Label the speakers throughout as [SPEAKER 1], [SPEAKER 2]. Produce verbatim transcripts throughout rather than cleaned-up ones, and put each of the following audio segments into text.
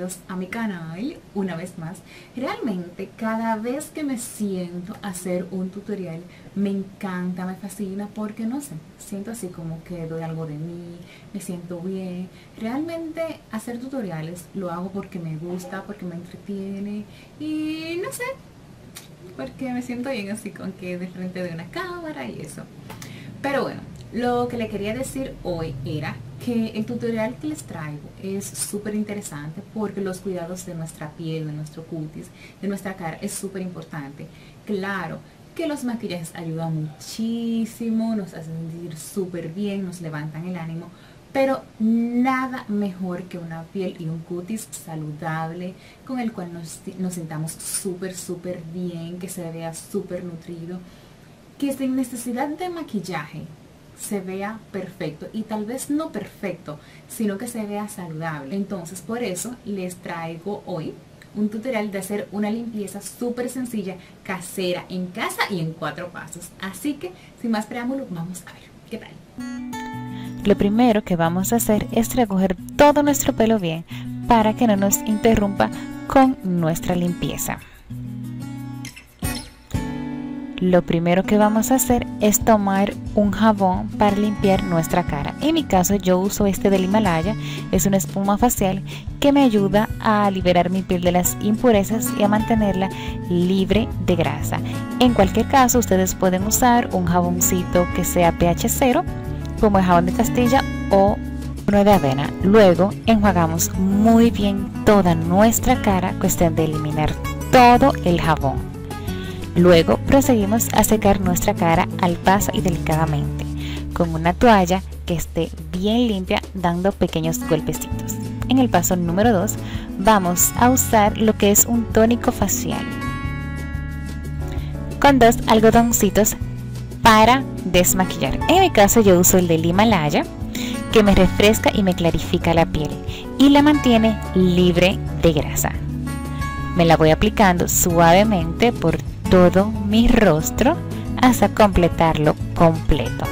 [SPEAKER 1] bienvenidos a mi canal una vez más. Realmente cada vez que me siento a hacer un tutorial me encanta, me fascina porque no sé, siento así como que doy algo de mí, me siento bien. Realmente hacer tutoriales lo hago porque me gusta, porque me entretiene y no sé, porque me siento bien así con que de frente de una cámara y eso. Pero bueno, lo que le quería decir hoy era que el tutorial que les traigo es súper interesante porque los cuidados de nuestra piel, de nuestro cutis, de nuestra cara es súper importante. Claro que los maquillajes ayudan muchísimo, nos hacen sentir súper bien, nos levantan el ánimo, pero nada mejor que una piel y un cutis saludable con el cual nos, nos sintamos súper, súper bien, que se vea súper nutrido, que sin necesidad de maquillaje se vea perfecto, y tal vez no perfecto, sino que se vea saludable. Entonces por eso les traigo hoy un tutorial de hacer una limpieza súper sencilla, casera, en casa y en cuatro pasos. Así que sin más preámbulo, vamos a ver qué tal.
[SPEAKER 2] Lo primero que vamos a hacer es recoger todo nuestro pelo bien para que no nos interrumpa con nuestra limpieza. Lo primero que vamos a hacer es tomar un jabón para limpiar nuestra cara. En mi caso yo uso este del Himalaya, es una espuma facial que me ayuda a liberar mi piel de las impurezas y a mantenerla libre de grasa. En cualquier caso ustedes pueden usar un jaboncito que sea pH cero, como el jabón de Castilla o uno de avena. Luego enjuagamos muy bien toda nuestra cara, cuestión de eliminar todo el jabón. Luego proseguimos a secar nuestra cara al paso y delicadamente, con una toalla que esté bien limpia, dando pequeños golpecitos. En el paso número dos vamos a usar lo que es un tónico facial, con dos algodoncitos para desmaquillar. En mi caso yo uso el del Himalaya, que me refresca y me clarifica la piel y la mantiene libre de grasa. Me la voy aplicando suavemente por todo mi rostro hasta completarlo completo.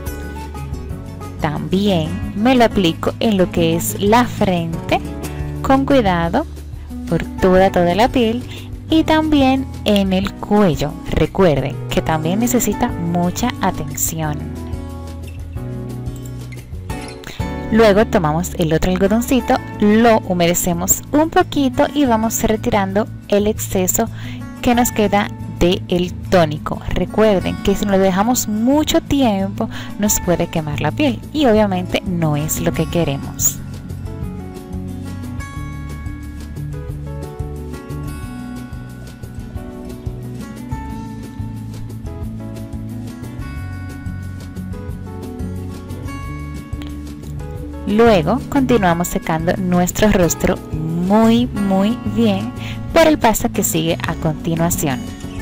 [SPEAKER 2] También me lo aplico en lo que es la frente con cuidado por toda toda la piel y también en el cuello. Recuerden que también necesita mucha atención. Luego tomamos el otro algodoncito, lo humedecemos un poquito y vamos retirando el exceso que nos queda del tónico. Recuerden que si lo dejamos mucho tiempo nos puede quemar la piel y obviamente no es lo que queremos. Luego continuamos secando nuestro rostro muy muy bien por el paso que sigue a continuación.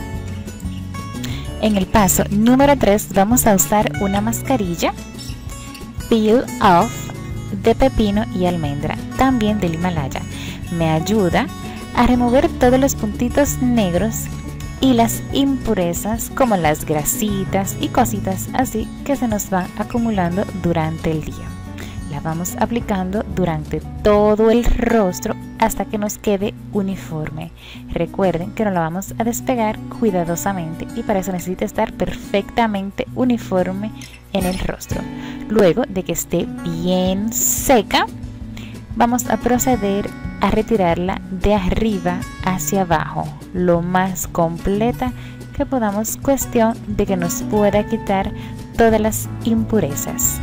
[SPEAKER 2] En el paso número tres vamos a usar una mascarilla Peel Off de pepino y almendra, también del Himalaya. Me ayuda a remover todos los puntitos negros y las impurezas, como las grasitas y cositas así que se nos van acumulando durante el día. La vamos aplicando durante todo el rostro hasta que nos quede uniforme. Recuerden que no la vamos a despegar cuidadosamente y para eso necesita estar perfectamente uniforme en el rostro. Luego de que esté bien seca, vamos a proceder a retirarla de arriba hacia abajo, lo más completa que podamos, cuestión de que nos pueda quitar todas las impurezas.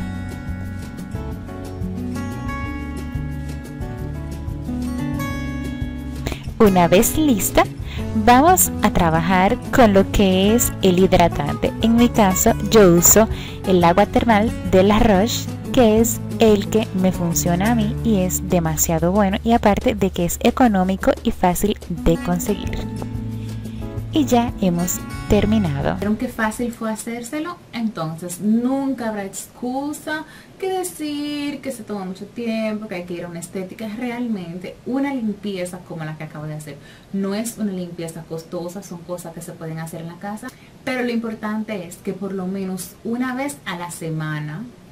[SPEAKER 2] Una vez lista, vamos a trabajar con lo que es el hidratante. En mi caso yo uso el agua termal de La Roche, que es el que me funciona a mí y es demasiado bueno, y aparte de que es económico y fácil de conseguir. Y ya hemos terminado.
[SPEAKER 1] ¿Vieron qué fácil fue hacérselo? Entonces nunca habrá excusa que decir que se toma mucho tiempo, que hay que ir a una estética. Realmente una limpieza como la que acabo de hacer no es una limpieza costosa, son cosas que se pueden hacer en la casa, pero lo importante es que por lo menos una vez a la semana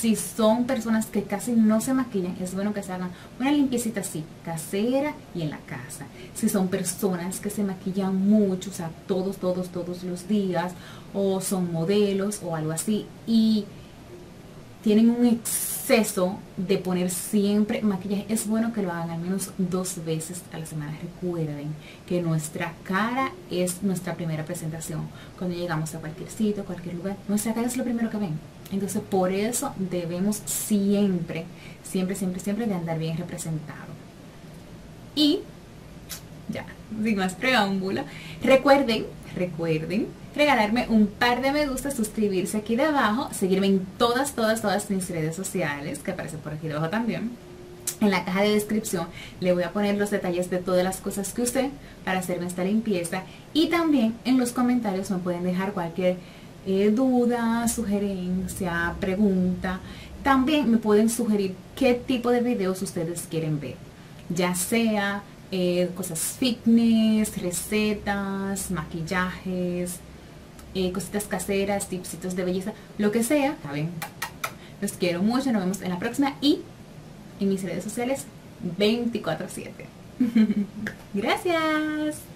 [SPEAKER 1] Si son personas que casi no se maquillan, es bueno que se hagan una limpiecita así, casera y en la casa. Si son personas que se maquillan mucho, o sea, todos, todos, todos los días, o son modelos o algo así, y tienen un exceso de poner siempre maquillaje, es bueno que lo hagan al menos dos veces a la semana. Recuerden que nuestra cara es nuestra primera presentación. Cuando llegamos a cualquier sitio, cualquier lugar, nuestra cara es lo primero que ven. Entonces, por eso debemos siempre, siempre, siempre, siempre de andar bien representado. Y ya, sin más preámbulo, recuerden, recuerden regalarme un par de me gusta, suscribirse aquí debajo, seguirme en todas, todas, todas mis redes sociales, que aparecen por aquí debajo también. En la caja de descripción le voy a poner los detalles de todas las cosas que usé para hacerme esta limpieza. Y también en los comentarios me pueden dejar cualquier eh, duda, sugerencia, pregunta. También me pueden sugerir qué tipo de videos ustedes quieren ver. Ya sea eh, cosas fitness, recetas, maquillajes, Eh, cositas caseras, tipsitos de belleza, lo que sea, ¿saben? Los quiero mucho, nos vemos en la próxima y en mis redes sociales veinticuatro siete. Gracias.